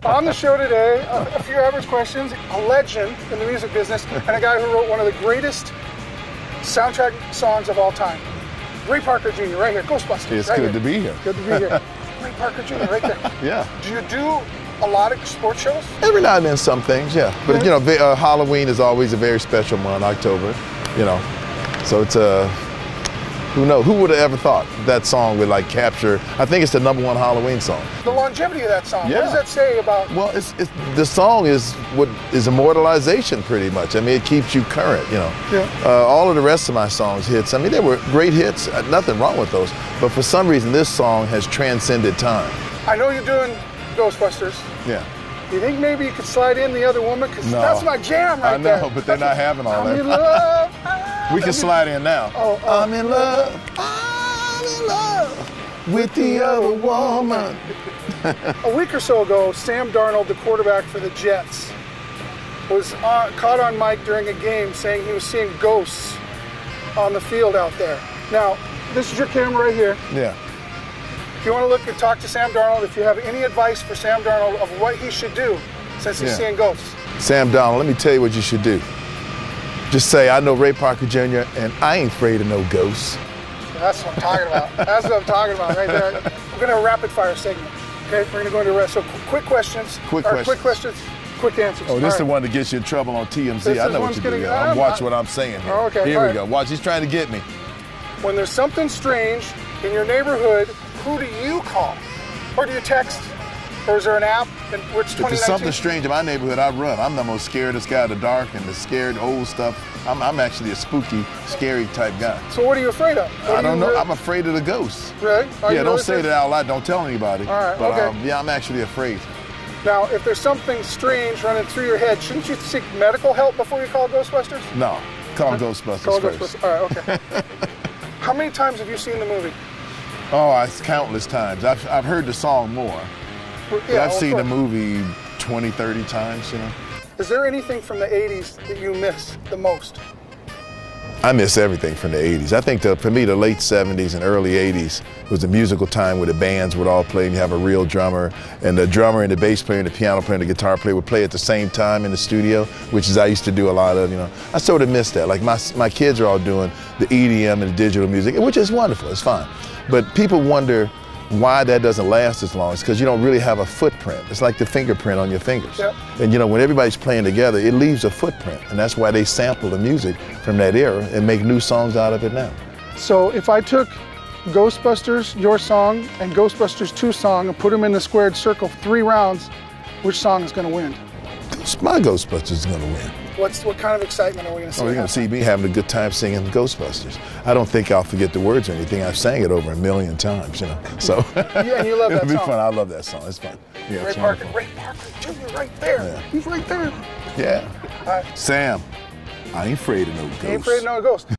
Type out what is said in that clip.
On the show today, a few average questions, a legend in the music business, and a guy who wrote one of the greatest soundtrack songs of all time. Ray Parker Jr. right here, Ghostbusters. It's right good here. to be here. Good to be here. Ray Parker Jr. right there. Yeah. Do you do a lot of sports shows? Every now and then some things, yeah. But you know, Halloween is always a very special month, October, you know. So it's who knows? Who would have ever thought that song would like capture? I think it's the #1 Halloween song. The longevity of that song. Yeah. What does that say about? Well, the song is what is immortalization pretty much. I mean, it keeps you current, you know. Yeah. All of the rest of my songs hits. I mean, they were great hits. Nothing wrong with those. But for some reason, this song has transcended time. I know you're doing Ghostbusters. Yeah. You think maybe you could slide in the other woman? Because No. that's my jam right there. I know, but they're not having all I'm that. in love. We can slide in now. Oh, I'm in love. I'm in love with the other woman. A week or so ago, Sam Darnold, the quarterback for the Jets, was caught on mic during a game saying he was seeing ghosts on the field out there. Now, this is your camera right here. Yeah. If you want to look and talk to Sam Darnold, if you have any advice for Sam Darnold of what he should do since he's seeing ghosts. Sam Darnold, let me tell you what you should do. Just say, I know Ray Parker Jr. and I ain't afraid of no ghosts. That's what I'm talking about. That's what I'm talking about right there. We're going to have a rapid fire segment. Okay, we're going to go into rest. So quick questions. Quick questions, quick answers. Oh, this is the one that gets you in trouble on TMZ. I know what you do. Yeah. Watch what I'm saying here. Oh, okay. Here we go. Watch, he's trying to get me. When there's something strange in your neighborhood, who do you call? Or do you text? Or is there an app? If there's something strange in my neighborhood, I run. I'm the most scaredest guy of the dark and the scared old stuff. I'm actually a spooky, scary type guy. So what are you afraid of? I don't know. I'm afraid of the ghosts. Really? Yeah, don't say that out loud. Don't tell anybody. All right, but, okay. Yeah, I'm actually afraid. Now, if there's something strange running through your head, shouldn't you seek medical help before you call Ghostbusters? No. Call Ghostbusters Call first. Ghostbusters. All right, okay. How many times have you seen the movie? Oh, it's countless times. I've heard the song more. But I've seen the movie 20, 30 times, you know. Is there anything from the 80s that you miss the most? I miss everything from the 80s. I think for me, the late 70s and early 80s was the musical time where the bands would all play and you have a real drummer, and the drummer and the bass player and the piano player and the guitar player would play at the same time in the studio, which is I used to do a lot of, you know. I sort of miss that. Like my kids are all doing the EDM and the digital music, which is wonderful, it's fine. But people wonder why that doesn't last as long. It's because you don't really have a footprint. It's like the fingerprint on your fingers. Yep. And you know, when everybody's playing together, it leaves a footprint. And that's why they sample the music from that era and make new songs out of it now. So if I took Ghostbusters, your song, and Ghostbusters 2 song and put them in the squared circle 3 rounds, which song is going to win? My Ghostbusters is going to win. What kind of excitement are we going to see? Oh, you're going to see me having a good time singing Ghostbusters. I don't think I'll forget the words or anything. I've sang it over 1,000,000 times, you know. So yeah, and you love that it'll be song. fun. I love that song. It's fun. Yeah, Ray Parker Jr. right there. Yeah. He's right there. Yeah. All right. Sam, I ain't afraid of no ghosts. Ain't afraid of no ghost.